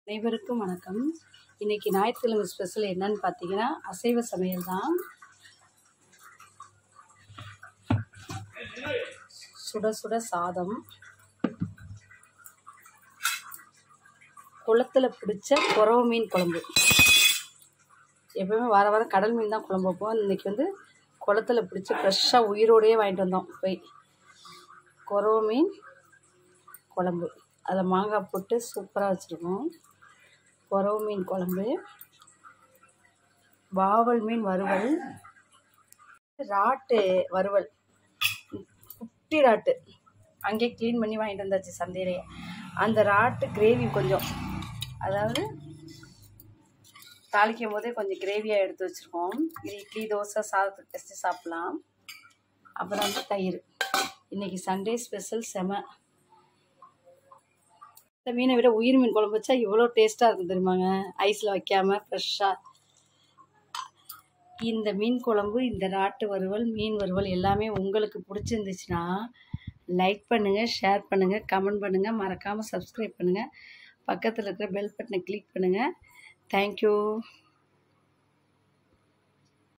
அனைவருக்கும் வணக்கம். இன்றைக்கி ஞாயிற்றுக்கிழமை ஸ்பெஷல் என்னன்னு பார்த்தீங்கன்னா அசைவ சமையல் தான். சுட சுட சாதம், குளத்தில் பிடிச்ச குறவை மீன் குழம்பு. எப்போவுமே வாரம் கடல் மீன் தான் குழம்பு வைப்போம். இன்றைக்கி குளத்தில் பிடிச்சி ஃப்ரெஷ்ஷாக உயிரோடையே வாங்கிட்டு வந்தோம். போய் குறவை மீன் குழம்பு, அதில் மாங்காய் போட்டு சூப்பராக வச்சுருக்கோம். குறவை மீன் குழம்பு, வாவல் மீன் வறுவல், ராட்டு வறுவல், குட்டி ராட்டு அங்கேயே க்ளீன் பண்ணி வாங்கிட்டு வந்தாச்சு சந்தையிலேயே. அந்த ராட்டு கிரேவி கொஞ்சம், அதாவது தாளிக்கும் போதே கொஞ்சம் கிரேவியாக எடுத்து வச்சுருக்கோம். இது இட்லி தோசை சாதத்துக்கு வச்சு சாப்பிட்லாம். அப்புறம் தயிர். இன்றைக்கி சண்டே ஸ்பெஷல் செம. இந்த மீனை விட உயிர் மீன் குழம்பு வச்சா இவ்வளோ டேஸ்ட்டாக இருக்கும் தெரியுமாங்க, ஐஸில் வைக்காமல் ஃப்ரெஷ்ஷாக. இந்த மீன் குழம்பு, இந்த ராட்டு வறுவல், மீன் வறுவல் எல்லாமே உங்களுக்கு பிடிச்சிருந்துச்சுன்னா லைக் பண்ணுங்கள், ஷேர் பண்ணுங்கள், கமெண்ட் பண்ணுங்கள், மறக்காமல் சப்ஸ்கிரைப் பண்ணுங்கள், பக்கத்தில் இருக்கிற பெல் பட்டனை கிளிக் பண்ணுங்கள். தேங்க்யூ.